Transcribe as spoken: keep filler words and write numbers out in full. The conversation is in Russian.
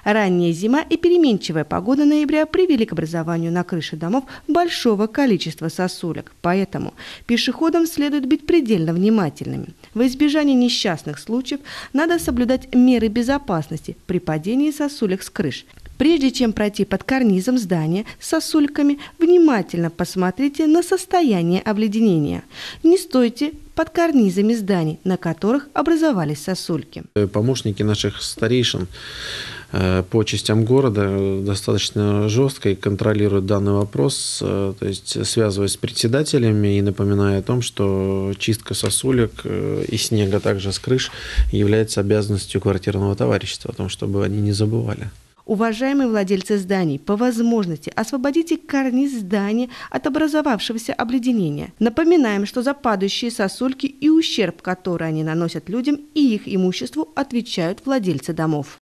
Ранняя зима и переменчивая погода ноября привели к образованию на крыше домов большого количества сосулек. Поэтому пешеходам следует быть предельно внимательными. Во избежание несчастных случаев надо соблюдать меры безопасности при падении сосулек с крыш. Прежде чем пройти под карнизом здания с сосульками, внимательно посмотрите на состояние обледенения. Не стойте под карнизами зданий, на которых образовались сосульки. Помощники наших старейшин по частям города достаточно жестко контролируют данный вопрос, то есть связываясь с председателями и напоминая о том, что чистка сосулек и снега также с крыш является обязанностью квартирного товарищества, о том, чтобы они не забывали. Уважаемые владельцы зданий, по возможности освободите карниз здания от образовавшегося обледенения. Напоминаем, что за падающие сосульки и ущерб, который они наносят людям и их имуществу, отвечают владельцы домов.